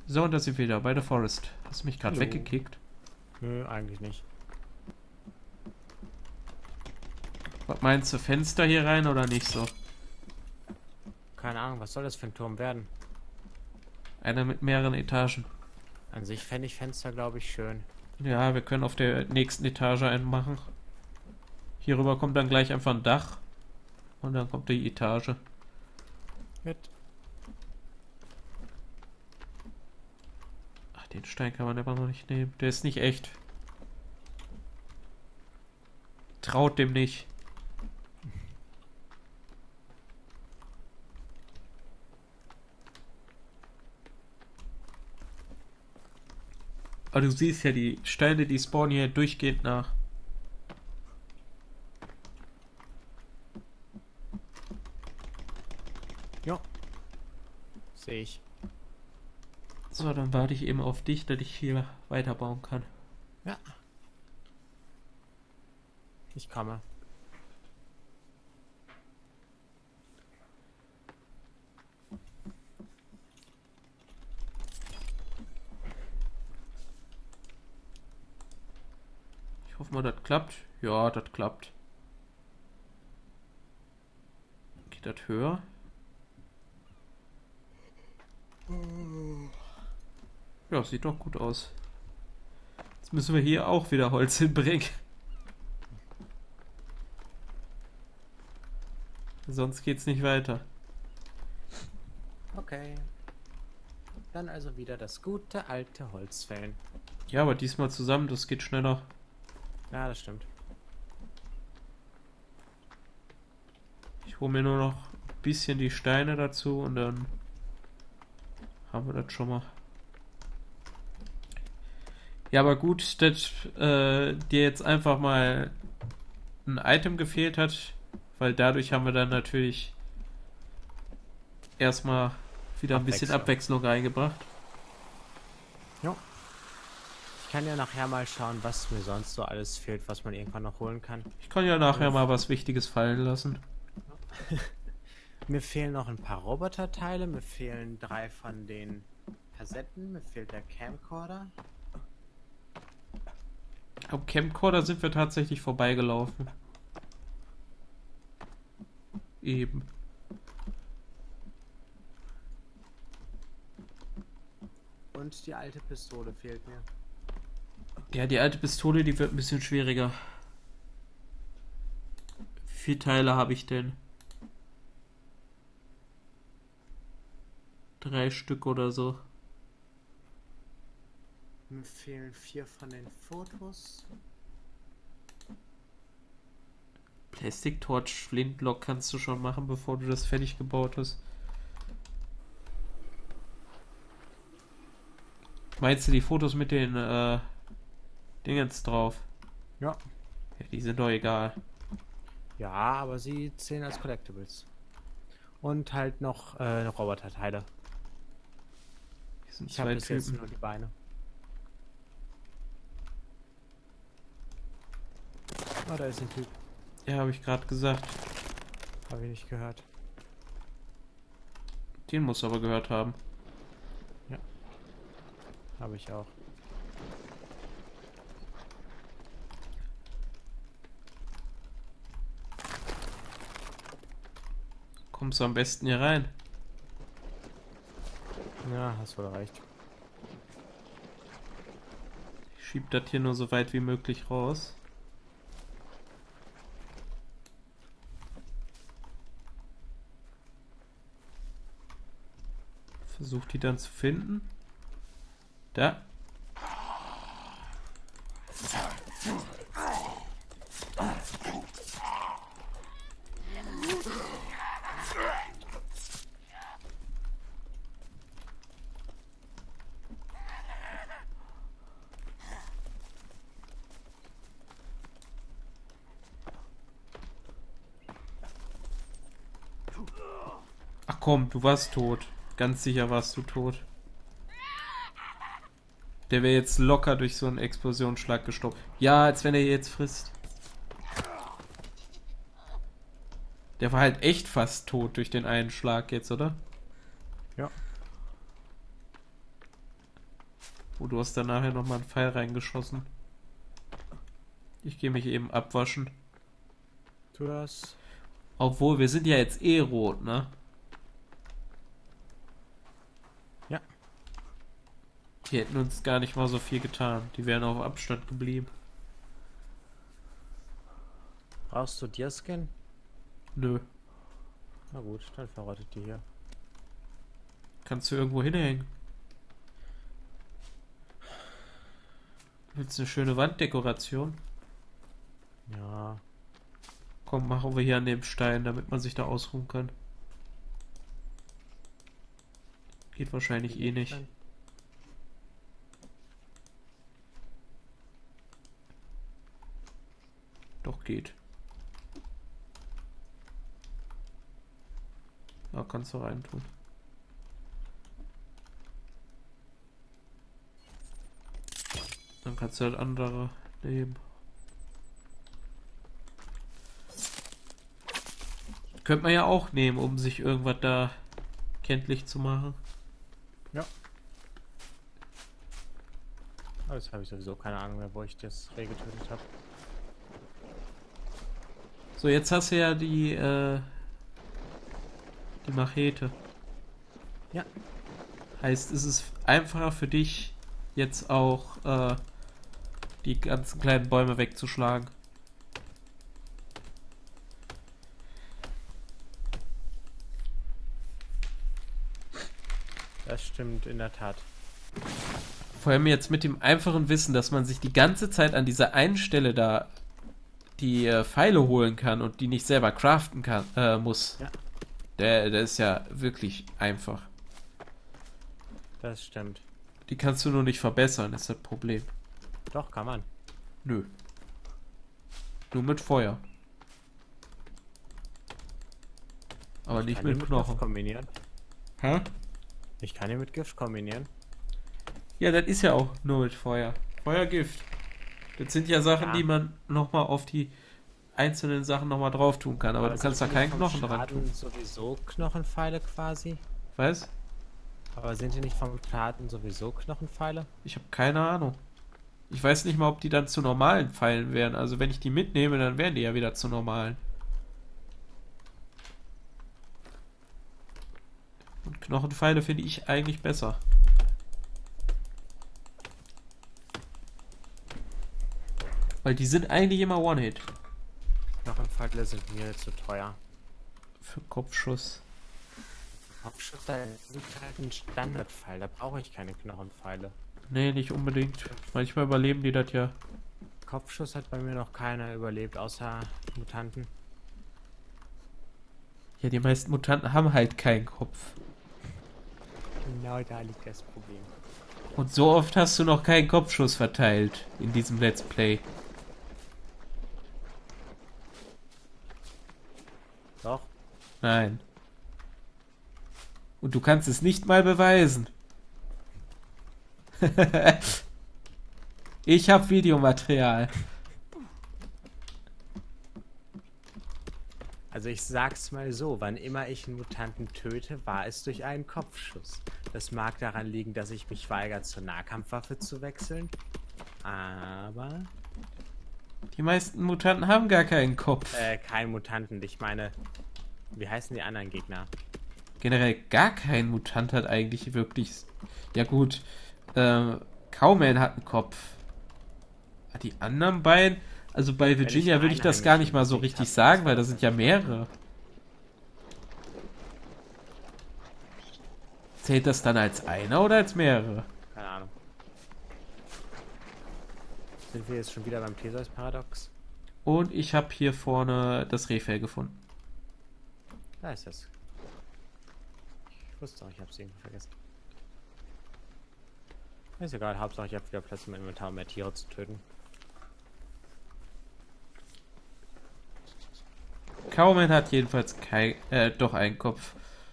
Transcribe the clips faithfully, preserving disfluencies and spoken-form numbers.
So, und da sind wir wieder bei der Forest. Hast du mich gerade Hallo. weggekickt? Nö, eigentlich nicht. Was meinst du, Fenster hier rein oder nicht so? Keine Ahnung, was soll das für ein Turm werden? Einer mit mehreren Etagen. An sich fände ich Fenster, glaube ich, schön. Ja, wir können auf der nächsten Etage einen machen. Hier rüber kommt dann gleich einfach ein Dach. Und dann kommt die Etage. Gut. Ach, den Stein kann man aber noch nicht nehmen. Der ist nicht echt. Traut dem nicht. Aber du siehst ja, die Steine, die spawnen hier durchgehend nach. Ja. Sehe ich. So, dann warte ich eben auf dich, dass ich hier weiterbauen kann. Ja. Ich komme. Ich hoffe mal, das klappt. Ja, das klappt. Geht das höher? Ja, sieht doch gut aus. Jetzt müssen wir hier auch wieder Holz hinbringen. Sonst geht's nicht weiter. Okay. Dann also wieder das gute alte Holzfällen. Ja, aber diesmal zusammen, das geht schneller. Ja, das stimmt. Ich hole mir nur noch ein bisschen die Steine dazu und dann haben wir das schon mal. Ja, aber gut, dass äh, dir jetzt einfach mal ein Item gefehlt hat, weil dadurch haben wir dann natürlich erstmal wieder ein bisschen Abwechslung reingebracht. Ja. Ich kann ja nachher mal schauen, was mir sonst so alles fehlt, was man irgendwann noch holen kann. Ich kann ja nachher mal was Wichtiges fallen lassen. Mir fehlen noch ein paar Roboterteile, mir fehlen drei von den Kassetten, mir fehlt der Camcorder. Am Camcorder sind wir tatsächlich vorbeigelaufen. Eben. Und die alte Pistole fehlt mir. Ja, die alte Pistole, die wird ein bisschen schwieriger. Wie viele Teile habe ich denn? Drei Stück oder so. Mir fehlen vier von den Fotos. Plastic Torch Flintlock kannst du schon machen, bevor du das fertig gebaut hast. Meinst du die Fotos mit den äh, Dingens drauf? Ja. Ja, die sind doch egal. Ja, aber sie zählen als Collectibles. Und halt noch äh, Roboterteile. Hier sind Ich habe zwei bis jetzt Typen. nur die Beine. Oh, da ist ein Typ. Ja, habe ich gerade gesagt. Habe ich nicht gehört. Den musst du aber gehört haben. Habe ich auch. Kommst du am besten hier rein? Ja, hast wohl recht. Ich schieb das hier nur so weit wie möglich raus. Versuch die dann zu finden. Da. Ach komm, du warst tot. Ganz sicher warst du tot. Der wäre jetzt locker durch so einen Explosionsschlag gestorben. Ja, als wenn er jetzt frisst. Der war halt echt fast tot durch den einen Schlag jetzt, oder? Ja. Oh, du hast da nachher nochmal einen Pfeil reingeschossen. Ich gehe mich eben abwaschen. Tu das. Obwohl, wir sind ja jetzt eh rot, ne? Ja. Die hätten uns gar nicht mal so viel getan. Die wären auf Abstand geblieben. Brauchst du Deerskin? Nö. Na gut, dann verrottet die hier. Kannst du irgendwo hinhängen. Willst du eine schöne Wanddekoration? Ja. Komm, machen wir hier an dem Stein, damit man sich da ausruhen kann. Geht wahrscheinlich eh nicht. Doch, geht. Ja, kannst du reintun. Dann kannst du halt andere nehmen. Könnte man ja auch nehmen, um sich irgendwas da kenntlich zu machen. Ja. Aber jetzt habe ich sowieso keine Ahnung mehr, wo ich das Reh getötet habe. So, jetzt hast du ja die, äh, die Machete. Ja. Heißt, ist es einfacher für dich, jetzt auch äh, die ganzen kleinen Bäume wegzuschlagen. Das stimmt in der Tat. Vor allem jetzt mit dem einfachen Wissen, dass man sich die ganze Zeit an dieser einen Stelle da die äh, Pfeile holen kann und die nicht selber craften kann, äh, muss. Ja. Der, der ist ja wirklich einfach. Das stimmt. Die kannst du nur nicht verbessern, ist das Problem. Doch, kann man. Nö. Nur mit Feuer. Aber Ich nicht kann mit die Knochen. Gift kombinieren. Hä? Ich kann die mit Gift kombinieren. Ja, das ist ja auch nur mit Feuer. Feuergift. Das sind ja Sachen, Ja. die man nochmal auf die einzelnen Sachen nochmal drauf tun kann. Aber, Aber du kannst da sind die keinen vom Knochen dran Schaden tun. sowieso Knochenpfeile quasi? Weißt? Aber sind die nicht vom Schaden sowieso Knochenpfeile? Ich habe keine Ahnung. Ich weiß nicht mal, ob die dann zu normalen Pfeilen wären. Also wenn ich die mitnehme, dann wären die ja wieder zu normalen. Und Knochenpfeile finde ich eigentlich besser. Weil die sind eigentlich immer One-Hit. Knochenpfeile sind mir zu teuer. Für Kopfschuss. Kopfschuss, da ist halt ein Standardpfeil, da brauche ich keine Knochenpfeile. Nee, nicht unbedingt. Manchmal überleben die das ja. Kopfschuss hat bei mir noch keiner überlebt, außer Mutanten. Ja, die meisten Mutanten haben halt keinen Kopf. Genau da liegt das Problem. Und so oft hast du noch keinen Kopfschuss verteilt in diesem Let's Play. Doch? Nein. Und du kannst es nicht mal beweisen. Ich habe Videomaterial. Also ich sag's mal so, wann immer ich einen Mutanten töte, war es durch einen Kopfschuss. Das mag daran liegen, dass ich mich weigere, zur Nahkampfwaffe zu wechseln. Aber... Die meisten Mutanten haben gar keinen Kopf. Äh, kein Mutanten, ich meine... Wie heißen die anderen Gegner? Generell gar kein Mutant hat eigentlich wirklich... Ja gut, äh, Cowman hat einen Kopf. Die anderen beiden... Also bei Virginia würde ich das gar nicht mal so richtig sagen, weil da sind ja mehrere. Zählt das dann als einer oder als mehrere? Keine Ahnung. Sind wir jetzt schon wieder beim Theseus-Paradox? Und ich habe hier vorne das Rehfell gefunden. Da ist es. Ich wusste auch, ich hab's irgendwie vergessen. Ist egal, Hauptsache ich habe wieder Platz im Inventar, um mehr Tiere zu töten. Cowman hat jedenfalls kein, äh, doch einen Kopf.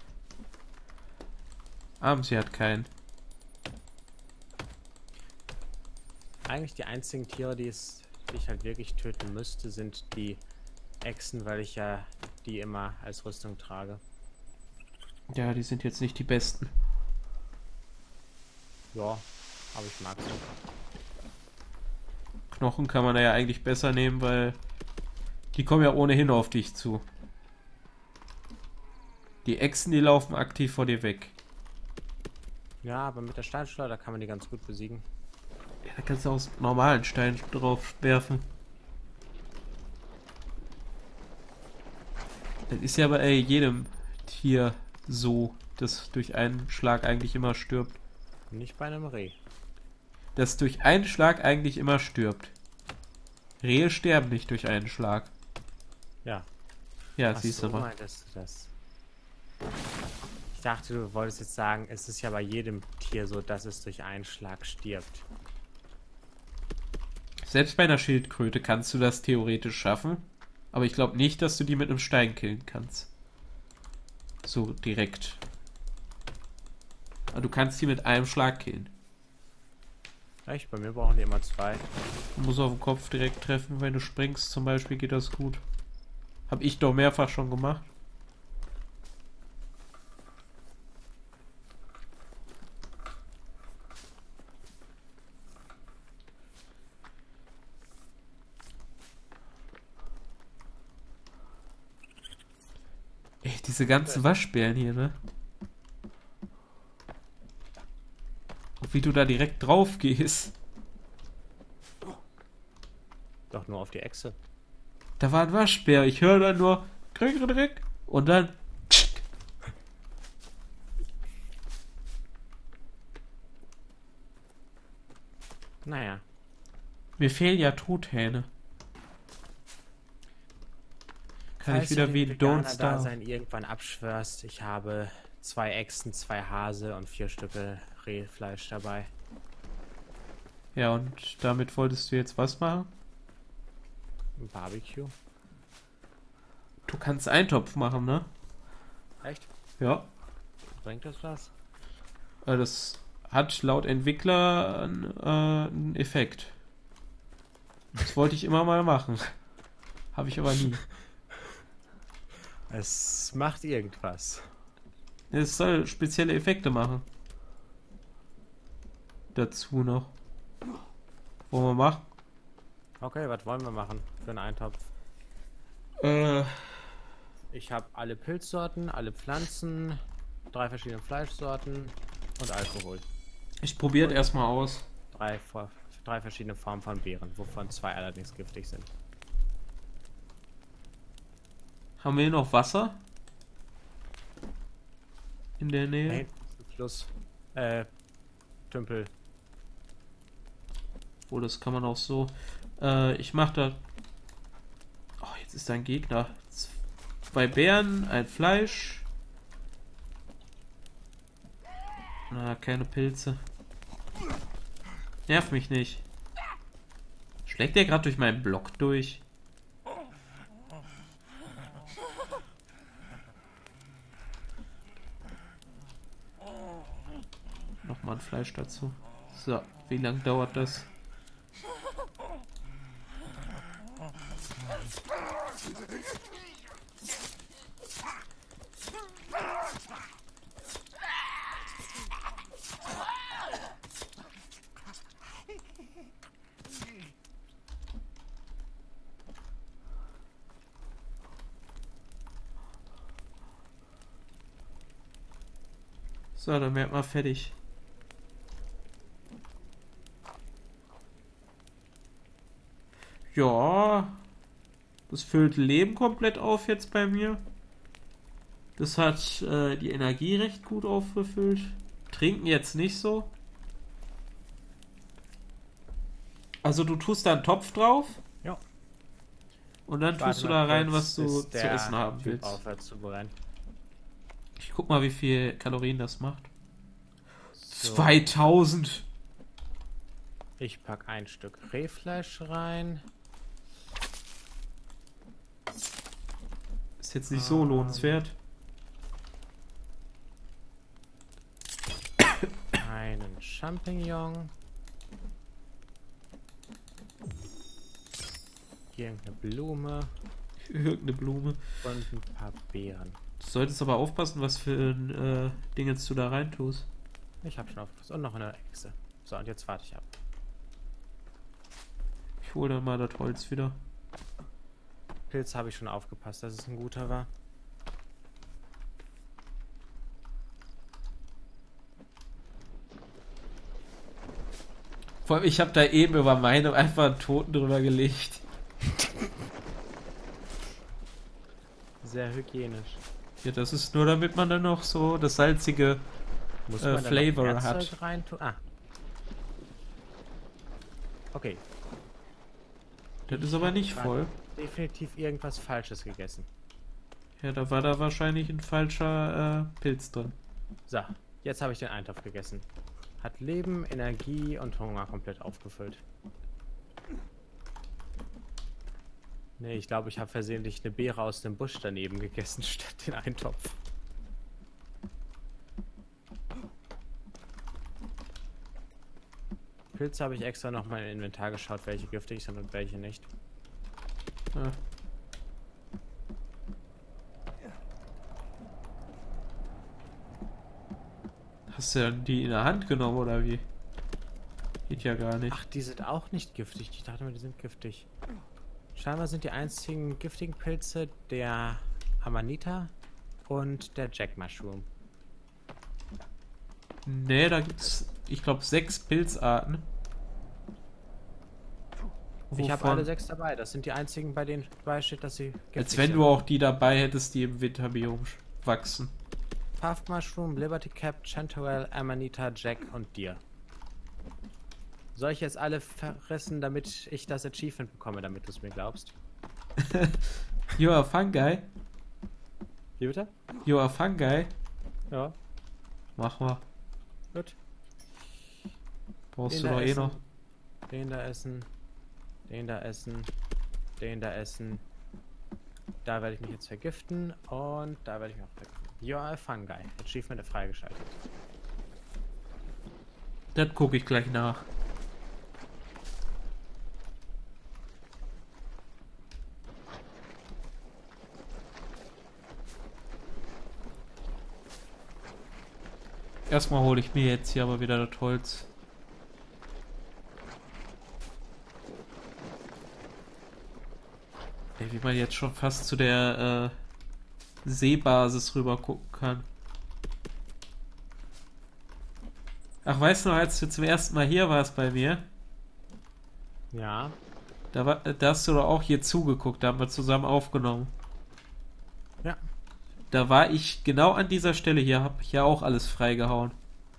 Amsi hat keinen. Eigentlich die einzigen Tiere, die, es, die ich halt wirklich töten müsste, sind die Echsen, weil ich ja die immer als Rüstung trage. Ja, die sind jetzt nicht die besten. Ja, Aber ich mag's. Knochen kann man da ja eigentlich besser nehmen, weil die kommen ja ohnehin auf dich zu. Die Echsen, die laufen aktiv vor dir weg. Ja, aber mit der Steinschleuder kann man die ganz gut besiegen. Ja, da kannst du auch normalen Stein drauf werfen. Das ist ja bei jedem Tier so, dass durch einen Schlag eigentlich immer stirbt. Nicht bei einem Reh. Das durch einen Schlag eigentlich immer stirbt. Rehe sterben nicht durch einen Schlag. Ja. Ja, Ach siehst so, du mal. meintest du das? Ich dachte, du wolltest jetzt sagen, es ist ja bei jedem Tier so, dass es durch einen Schlag stirbt. Selbst bei einer Schildkröte kannst du das theoretisch schaffen. Aber ich glaube nicht, dass du die mit einem Stein killen kannst. So direkt. Aber du kannst die mit einem Schlag killen. Echt? Bei mir brauchen die immer zwei. Du musst auf den Kopf direkt treffen, wenn du springst zum Beispiel, geht das gut. Hab ich doch mehrfach schon gemacht. Ey, diese ganzen Waschbären hier, ne? Und wie du da direkt drauf gehst. Doch nur auf die Echse. Da war ein Waschbär. Ich höre dann nur krick, krick, krick, und dann Naja. mir fehlen ja Truthähne. Kann ich wieder wie Don't Starve sein irgendwann abschwörst, ich habe zwei Echsen, zwei Hase und vier Stücke Rehfleisch dabei. Ja, und damit wolltest du jetzt was machen? Ein Barbecue. Du kannst Eintopf machen, ne? Echt? Ja. Bringt das was? Äh, Das hat laut Entwickler einen, äh, einen Effekt. Das wollte ich immer mal machen. Habe ich aber nie. Es macht irgendwas. Es soll spezielle Effekte machen. Dazu noch. Wollen wir machen? Okay, was wollen wir machen für einen Eintopf? Äh, Ich habe alle Pilzsorten, alle Pflanzen, drei verschiedene Fleischsorten und Alkohol. ich probiere erstmal aus. Drei, vor- drei verschiedene Formen von Beeren, wovon zwei allerdings giftig sind. Haben wir hier noch Wasser? In der Da Nähe? hinten ist ein Fluss. Äh, Tümpel. Oh, das kann man auch so. Äh, ich mach da. Oh, jetzt ist da ein Gegner. Zwei Beeren, ein Fleisch. Na, keine Pilze. Nerv mich nicht. Schlägt der gerade durch meinen Block durch? Nochmal ein Fleisch dazu. So, wie lange dauert das? So, dann werden wir fertig. Ja, das füllt Leben komplett auf jetzt bei mir. Das hat äh, die Energie recht gut aufgefüllt. Trinken jetzt nicht so. Also du tust da einen Topf drauf. Ja. Und dann Warte tust du mal da rein, kurz, was du bis zu der essen haben Typ willst. aufhört zu brennen. Ich guck mal, wie viel Kalorien das macht. So. zweitausend. Ich pack ein Stück Rehfleisch rein. Ist jetzt nicht so Ähm. lohnenswert. Einen Champignon. Irgendeine Blume Irgendeine Blume. und ein paar Beeren. Du solltest aber aufpassen, was für äh, Dinge du da rein tust. Ich hab schon aufgepasst. Und noch eine Echse. So, und jetzt warte ich ab. Ich hole dann mal das Holz wieder. Pilz habe ich schon aufgepasst, dass es ein guter war. Vor allem, ich habe da eben über meine einfach einen Toten drüber gelegt. Sehr hygienisch. Ja, das ist nur, damit man dann noch so das salzige Muss äh, man da Flavor noch hat. Werkzeug reintun? Ah. Okay. Das ist aber nicht voll. Definitiv irgendwas Falsches gegessen. Ja, da war da wahrscheinlich ein falscher äh, Pilz drin. So, jetzt habe ich den Eintopf gegessen. Hat Leben, Energie und Hunger komplett aufgefüllt. Nee, ich glaube, ich habe versehentlich eine Beere aus dem Busch daneben gegessen, statt den Eintopf. Pilze habe ich extra noch mal im Inventar geschaut, welche giftig sind und welche nicht. Ja. Hast du die in der Hand genommen oder wie? Geht ja gar nicht. Ach, die sind auch nicht giftig. Ich dachte mir, die sind giftig. Scheinbar sind die einzigen giftigen Pilze der Amanita und der Jack Mushroom. Nee, da gibt's, ich glaube, sechs Pilzarten. Ich habe Wovon- alle sechs dabei. Das sind die einzigen, bei denen dabei steht, dass sie giftig Als wenn sind. du auch die dabei hättest, die im Winterbiom sch- wachsen. Puff Mushroom, Liberty Cap, Chanterelle, Amanita, Jack und Deer. Soll ich jetzt alle verrissen, damit ich das Achievement bekomme, damit du es mir glaubst? You are Fungi. Wie bitte? You are Fungi. Ja, Mach mal. gut. Brauchst Den du da doch eh essen. noch. Den da essen. Den da essen. Den da essen. Da werde ich mich jetzt vergiften. Und da werde ich mich auch vergiften. You are a Fungi. Achievement freigeschaltet. Das gucke ich gleich nach. Erstmal hole ich mir jetzt hier aber wieder das Holz. Ey, wie man jetzt schon fast zu der äh, Seebasis rüber gucken kann. Ach, weißt du noch, als du zum ersten Mal hier warst bei mir, Ja. da, war, da hast du doch auch hier zugeguckt, da haben wir zusammen aufgenommen. Ja. Da war ich genau an dieser Stelle hier, hab ich ja auch alles freigehauen.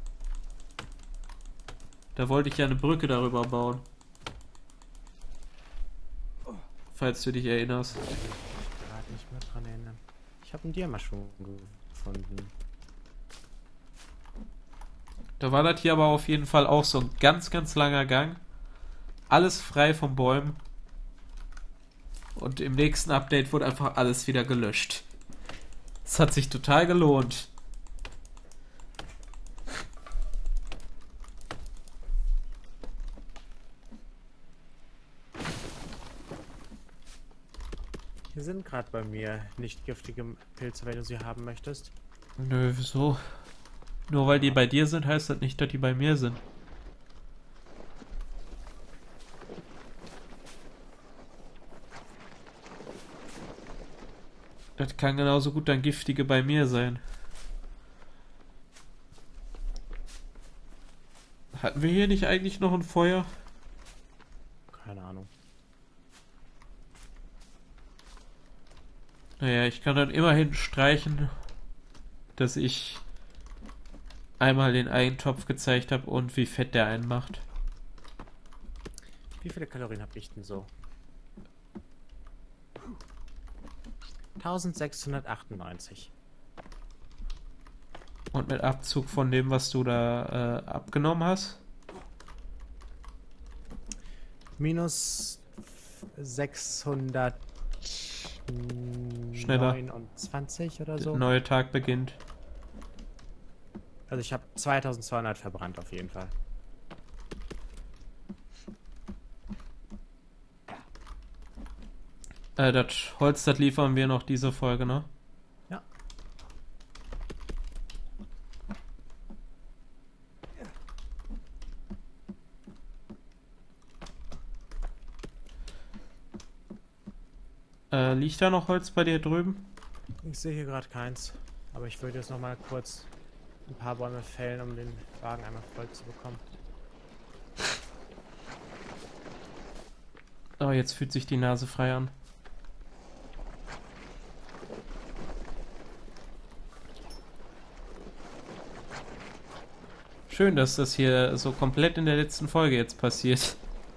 Da wollte ich ja eine Brücke darüber bauen. Falls du dich erinnerst. Ich kann mich gerade nicht mehr dran erinnern. Ich habe einen Deer-Mushroom gefunden. Da war das hier aber auf jeden Fall auch so ein ganz, ganz langer Gang. Alles frei von Bäumen. Und im nächsten Update wurde einfach alles wieder gelöscht. Es hat sich total gelohnt. Hier sind gerade bei mir nicht giftige Pilze, wenn du sie haben möchtest. Nö, wieso? Nur weil die bei dir sind, heißt das nicht, dass die bei mir sind. Das kann genauso gut dann giftige bei mir sein. Hatten wir hier nicht eigentlich noch ein Feuer? Keine Ahnung. Naja, ich kann dann immerhin streichen, dass ich einmal den Eintopf gezeigt habe und wie fett der einen macht. Wie viele Kalorien habe ich denn so? eintausendsechshundertachtundneunzig. Und mit Abzug von dem, was du da äh, abgenommen hast? Minus sechshundertneunundzwanzig Schneller. oder Der so. neue Tag beginnt. Also ich habe zweitausendzweihundert verbrannt auf jeden Fall. Äh, das Holz, das liefern wir noch diese Folge, ne? Ja. Äh, liegt da noch Holz bei dir drüben? Ich sehe hier gerade keins. Aber ich würde jetzt noch mal kurz ein paar Bäume fällen, um den Wagen einmal voll zu bekommen. Oh, jetzt fühlt sich die Nase frei an. Schön, dass das hier so komplett in der letzten Folge jetzt passiert.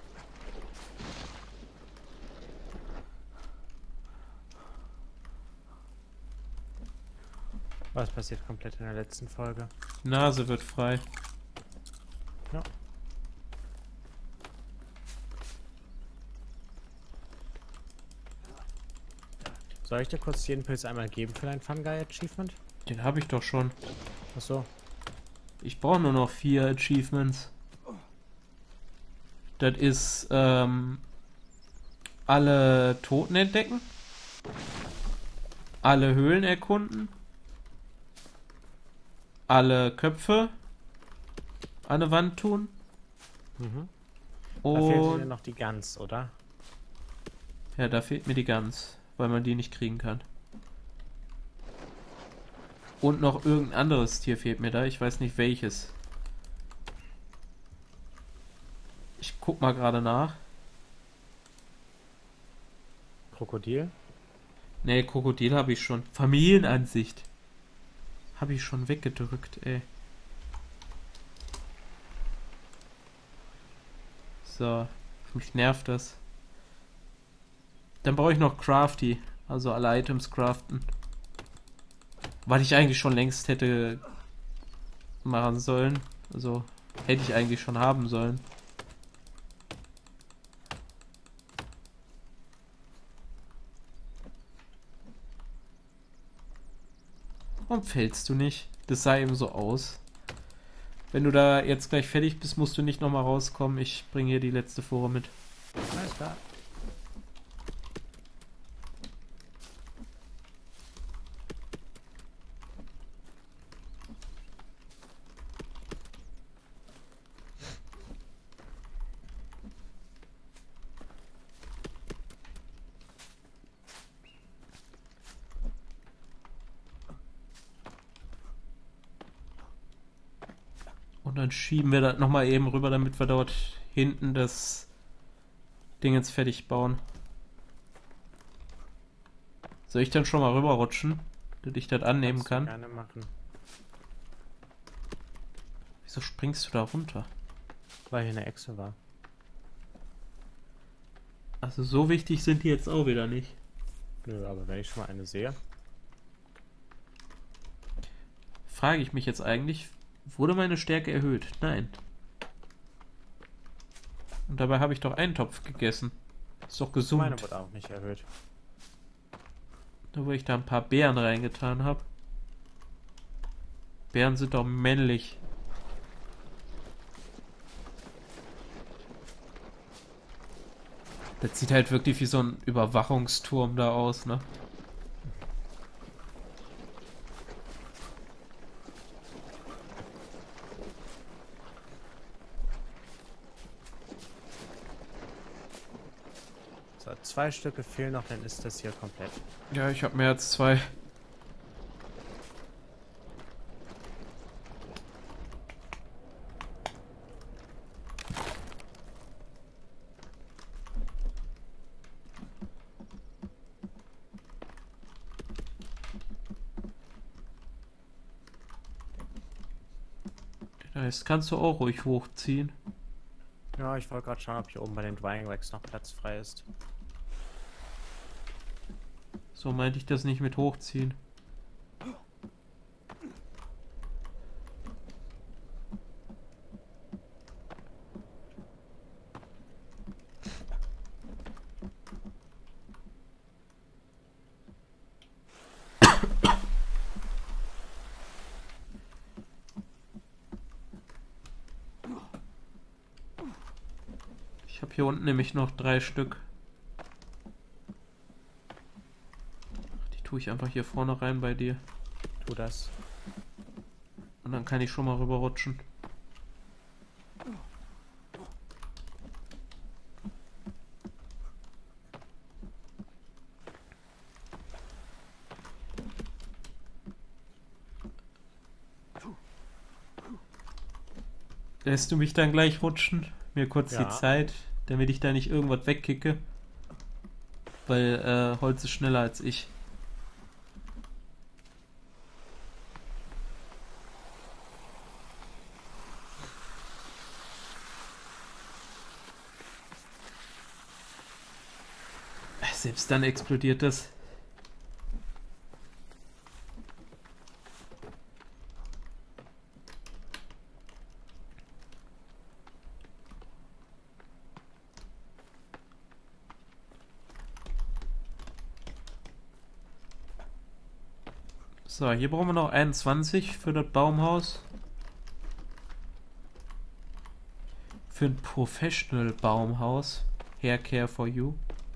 Was passiert komplett in der letzten Folge? Die Nase wird frei. Ja. Soll ich dir kurz jeden Pilz einmal geben für dein Fun Guy Achievement? Den habe ich doch schon. Ach so. Ich brauche nur noch vier Achievements. Das ist ähm, alle Toten entdecken, alle Höhlen erkunden, alle Köpfe an eine Wand tun. Mhm. Da fehlt dir Und noch die Gans, oder? ja, da fehlt mir die Gans, weil man die nicht kriegen kann. Und noch irgendein anderes Tier fehlt mir da. Ich weiß nicht welches. Ich guck mal gerade nach. Krokodil? Ne, Krokodil habe ich schon. Familienansicht. Habe ich schon weggedrückt, ey. So. Mich nervt das. Dann brauche ich noch Crafty. Also alle Items craften. Was ich eigentlich schon längst hätte machen sollen. Also hätte ich eigentlich schon haben sollen. Warum fällst du nicht? Das sah eben so aus. Wenn du da jetzt gleich fertig bist, musst du nicht nochmal rauskommen. Ich bringe hier die letzte Fuhre mit. Alles klar. Und dann schieben wir das nochmal eben rüber, damit wir dort hinten das Ding jetzt fertig bauen. Soll ich dann schon mal rüberrutschen, dass ich das annehmen Kannst du kann? gerne machen. Wieso springst du da runter? Weil hier eine Echse war. Also so wichtig sind die jetzt auch wieder nicht. Nö, aber wenn ich schon mal eine sehe. Frage ich mich jetzt eigentlich, wurde meine Stärke erhöht? Nein. Und dabei habe ich doch einen Topf gegessen. Ist doch gesund. Meine wurde auch nicht erhöht. Nur weil ich da ein paar Beeren reingetan habe. Beeren sind doch männlich. Das sieht halt wirklich wie so ein Überwachungsturm da aus, ne? So, zwei Stücke fehlen noch, dann ist das hier komplett. Ja, ich habe mehr als zwei. Das kannst du auch ruhig hochziehen. Ja, ich wollte gerade schauen, ob hier oben bei den Drying Racks noch Platz frei ist. So meinte ich das nicht mit hochziehen. Ich habe hier unten nämlich noch drei Stück. Die tue ich einfach hier vorne rein bei dir. Tu das. Und dann kann ich schon mal rüberrutschen. Lässt du mich dann gleich rutschen? Mir kurz die Ja, Zeit, damit ich da nicht irgendwas wegkicke. Weil äh, Holz ist schneller als ich. Selbst dann explodiert das. So, hier brauchen wir noch einundzwanzig für das Baumhaus. Für ein Professional Baumhaus. Hair Care for You.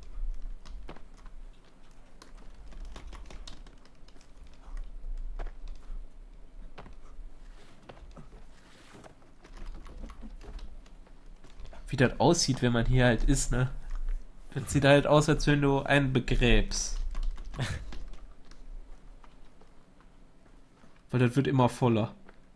Wie das aussieht, wenn man hier halt ist, ne? Das sieht halt aus, als wenn du einen begräbst. Weil das wird immer voller.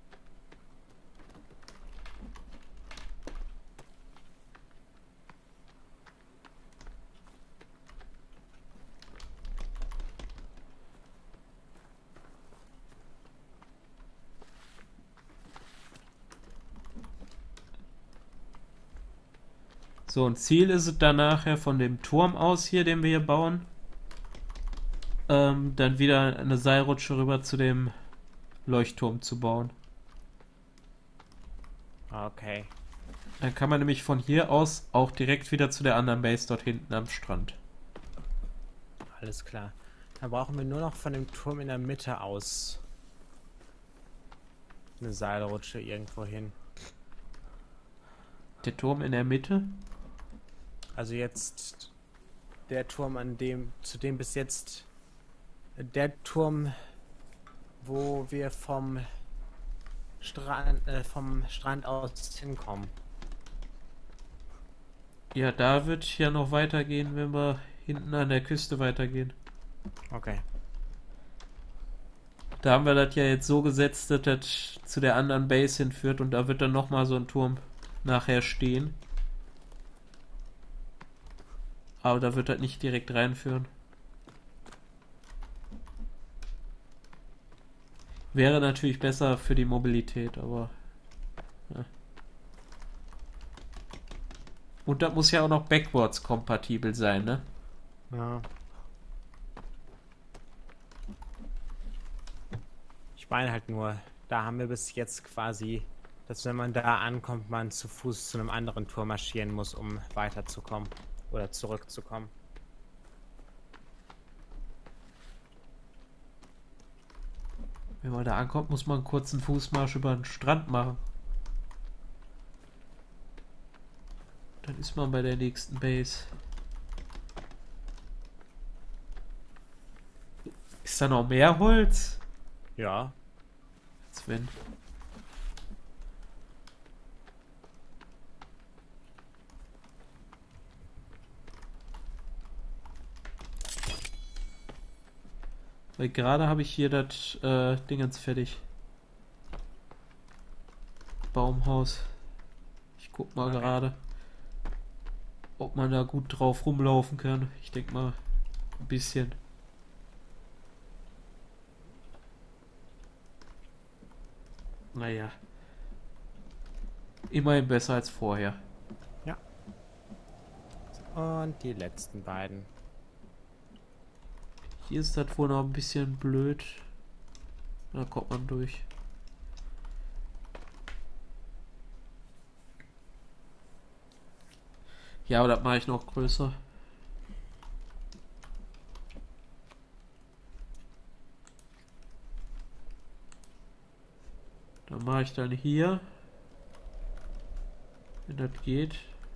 So, und Ziel ist es dann nachher von dem Turm aus hier, den wir hier bauen, ähm, dann wieder eine Seilrutsche rüber zu dem Leuchtturm zu bauen. okay. Dann kann man nämlich von hier aus auch direkt wieder zu der anderen Base dort hinten am Strand. Alles klar. Dann brauchen wir nur noch von dem Turm in der Mitte aus eine Seilrutsche irgendwo hin. Der Turm in der Mitte? Also jetzt der Turm, an dem, zu dem bis jetzt der Turm, wo wir vom Strand, äh, vom Strand aus hinkommen. Ja, da wird ja noch weitergehen, wenn wir hinten an der Küste weitergehen. Okay. Da haben wir das ja jetzt so gesetzt, dass das zu der anderen Base hinführt und da wird dann nochmal so ein Turm nachher stehen. Aber da wird das nicht direkt reinführen. Wäre natürlich besser für die Mobilität, aber... Ja. Und das muss ja auch noch backwards kompatibel sein, ne? Ja. Ich meine halt nur, da haben wir bis jetzt quasi, dass wenn man da ankommt, man zu Fuß zu einem anderen Tor marschieren muss, um weiterzukommen oder zurückzukommen. Wenn man da ankommt, muss man einen kurzen Fußmarsch über den Strand machen. Dann ist man bei der nächsten Base. Ist da noch mehr Holz? Ja. Sven. Weil gerade habe ich hier das äh, Dingens fertig. Baumhaus. Ich guck mal Okay. gerade, ob man da gut drauf rumlaufen kann. Ich denke mal ein bisschen. Naja. Immerhin besser als vorher. Ja. Und die letzten beiden. Hier ist das wohl noch ein bisschen blöd. Da kommt man durch. Ja, aber das mache ich noch größer. Dann mache ich dann hier, wenn das geht,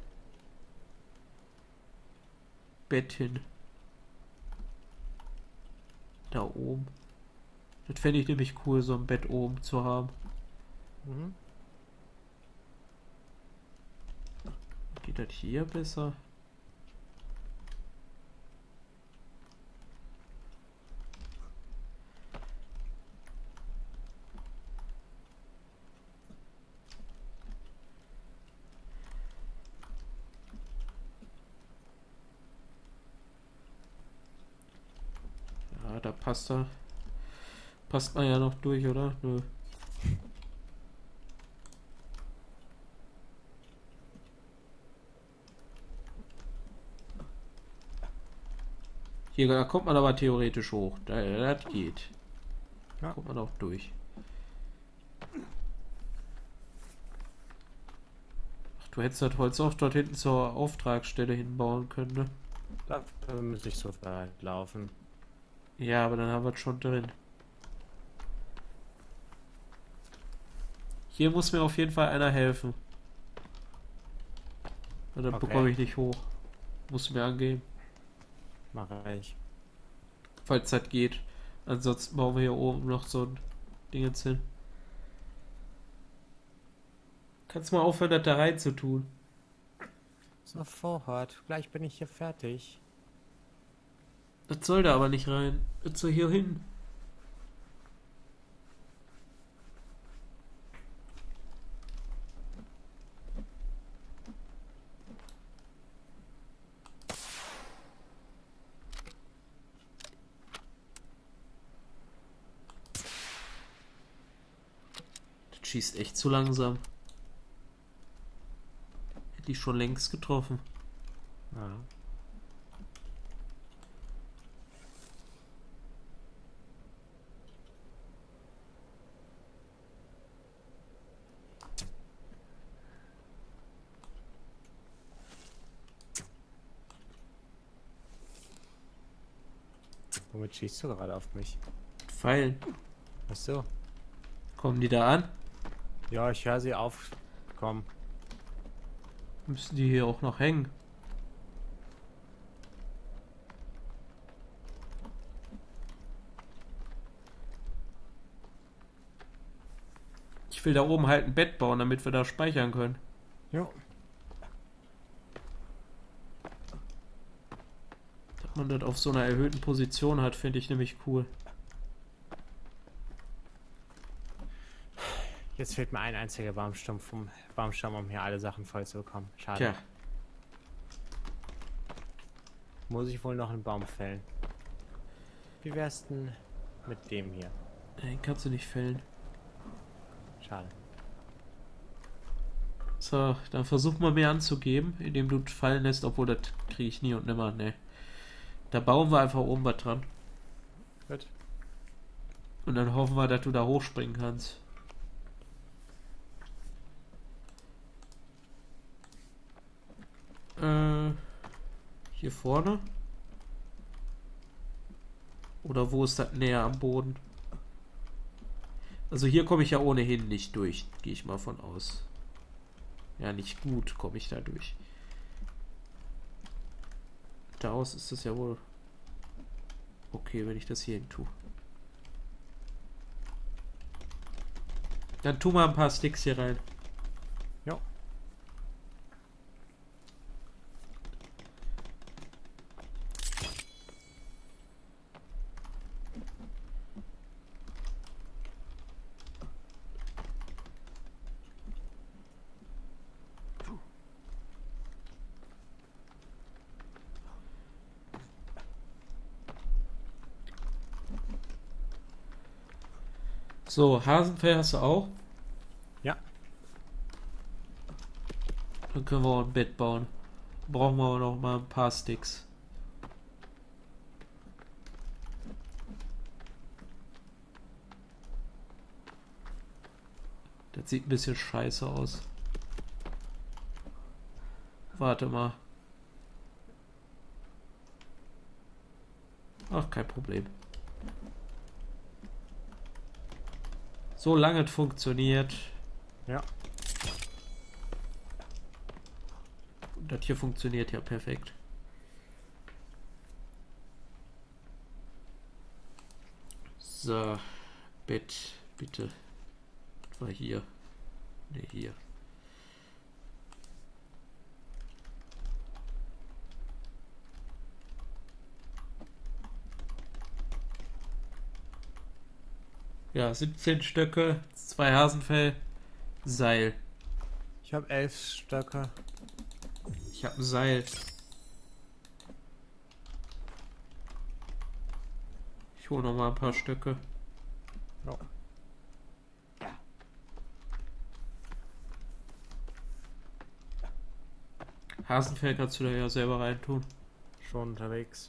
Bett hin. Da oben. Das fände ich nämlich cool, so ein Bett oben zu haben. Mhm. Geht das hier besser? da passt er. Passt man ja noch durch, oder? Nö. Hier da kommt man aber theoretisch hoch. Da, das geht. Da Ja. kommt man auch durch. Ach, du hättest das Holz auch dort hinten zur Auftragsstelle hinbauen können, ne? Dafür müsste ich so weit laufen. Ja, aber dann haben wir es schon drin. Hier muss mir auf jeden Fall einer helfen. Und dann Okay. bekomme ich nicht hoch. Musst du mir angeben. Mache ich. Falls das geht. Ansonsten bauen wir hier oben noch so ein Ding jetzt hin. Kannst mal aufhören, das da rein zu tun. Sofort. Gleich bin ich hier fertig. Das soll da aber nicht rein. Das soll hier hin. Das schießt echt zu langsam. Hätte ich schon längst getroffen. Ja. Womit schießt du gerade auf mich? Pfeilen. Ach so. Kommen die da an? Ja, ich höre sie auf. Komm. Müssen die hier auch noch hängen? Ich will da oben halt ein Bett bauen, damit wir da speichern können. Jo. Dass man das auf so einer erhöhten Position hat, finde ich nämlich cool. Jetzt fehlt mir ein einziger Baumstamm vom Baumstamm, um hier alle Sachen voll zu bekommen. Schade. Tja, Muss ich wohl noch einen Baum fällen. Wie wär's denn mit dem hier? den kannst du nicht fällen. Schade. So, dann versuch mal mehr anzugeben, indem du fallen lässt, obwohl das kriege ich nie und nimmer, ne. Da bauen wir einfach oben was dran. Gut. Und dann hoffen wir, dass du da hochspringen kannst. Äh, hier vorne? Oder wo ist das näher am Boden? Also hier komme ich ja ohnehin nicht durch, gehe ich mal von aus. Ja, nicht gut komme ich da durch. Daraus ist das ja wohl okay, wenn ich das hier hin tue. Dann tu mal ein paar Sticks hier rein. Jo. So, Hasenfell hast du auch? Ja. Dann können wir auch ein Bett bauen. Brauchen wir aber noch mal ein paar Sticks. Das sieht ein bisschen scheiße aus. Warte mal. Ach, kein Problem. Solange es funktioniert. Ja. Und das hier funktioniert ja perfekt. So, Bett, bitte. Das war hier. Ne, hier. Ja, siebzehn Stöcke, zwei Hasenfell, Seil. Ich habe elf Stöcke. Ich habe ein Seil. Ich hole noch mal ein paar Stöcke. Ja. Hasenfell kannst du da ja selber reintun. Schon unterwegs.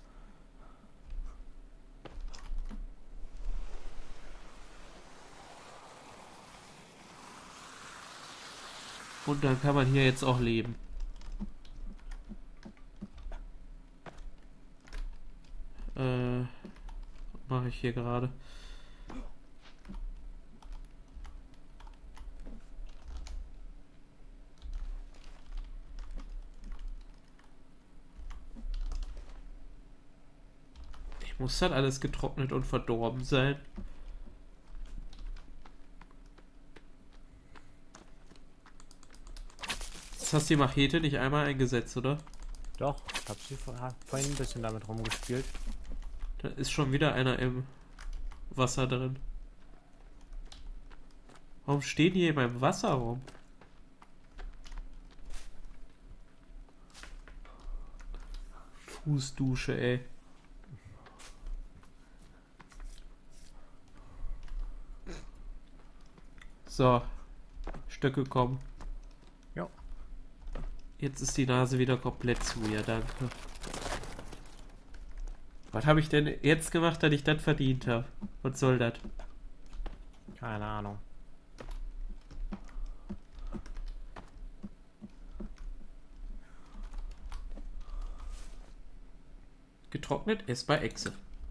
Und dann kann man hier jetzt auch leben. Äh, mache ich hier gerade. Muss dann alles getrocknet und verdorben sein? Jetzt hast du die Machete nicht einmal eingesetzt, oder? Doch, ich hab sie vor, vorhin ein bisschen damit rumgespielt. Da ist schon wieder einer im Wasser drin. Warum stehen die hier beim Wasser rum? Fußdusche, ey. So. Stöcke kommen. Ja. Jetzt ist die Nase wieder komplett zu. Ja, danke. Was habe ich denn jetzt gemacht, dass ich das verdient habe? Was soll das? Keine Ahnung. Getrocknet, essbar Echse.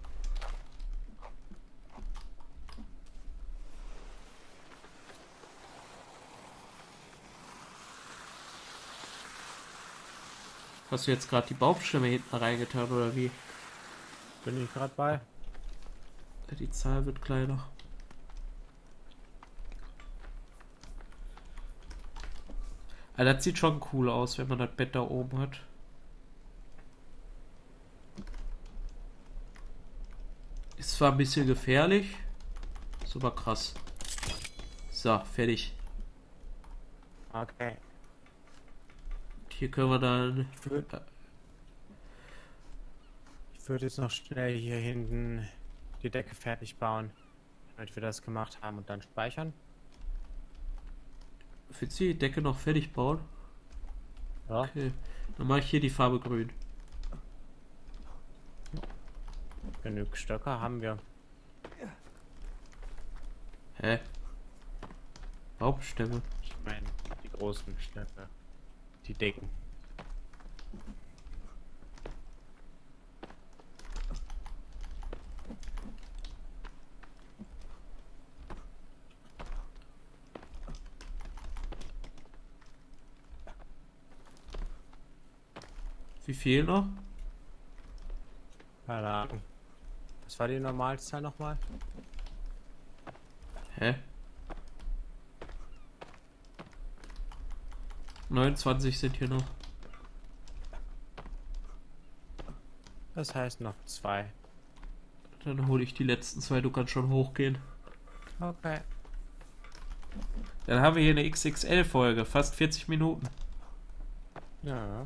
Hast du jetzt gerade die Baumstämme hinten reingetan oder wie? Bin ich gerade bei? Die Zahl wird kleiner. Also das sieht schon cool aus, wenn man das Bett da oben hat. Ist zwar ein bisschen gefährlich, ist aber krass. So, fertig. Okay. Hier können wir dann... Ich würde ich würd jetzt noch schnell hier hinten die Decke fertig bauen, damit wir das gemacht haben und dann speichern. Willst du die Decke noch fertig bauen? Ja. Okay. Dann mache ich hier die Farbe grün. Genug Stöcke haben wir. Hä? Baumstämme. Ich meine, die großen Stöcke. Die Decken. Wie viel noch? Keine Ahnung. Was war die Normalzahl nochmal? Hä? neunundzwanzig sind hier noch. Das heißt noch zwei. Dann hole ich die letzten zwei, du kannst schon hochgehen. Okay. Dann haben wir hier eine X X L-Folge, fast vierzig Minuten. Ja.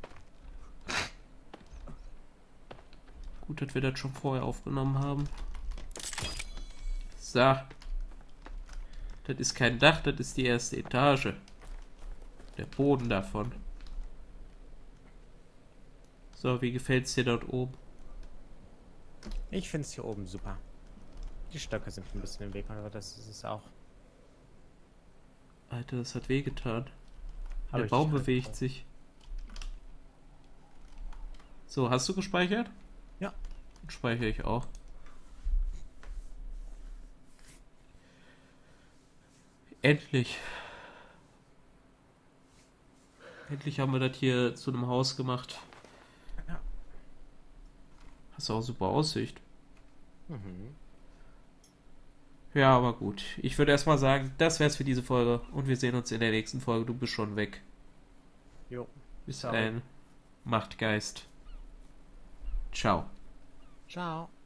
Gut, dass wir das schon vorher aufgenommen haben. So. Das ist kein Dach, das ist die erste Etage. Der Boden davon. So, wie gefällt's dir dort oben? Ich finde es hier oben super. Die Stöcke sind ein bisschen im Weg, aber das ist es auch. Alter, das hat wehgetan. Hab Der ich Baum nicht bewegt getraut. sich. So, hast du gespeichert? Ja. Dann speichere ich auch. Endlich. Endlich haben wir das hier zu einem Haus gemacht. Ja. Hast du auch super Aussicht. Mhm. Ja, aber gut. Ich würde erstmal sagen, das wär's für diese Folge. Und wir sehen uns in der nächsten Folge. Du bist schon weg. Jo. Bis Ciao. dahin. Macht Geist. Ciao. Ciao.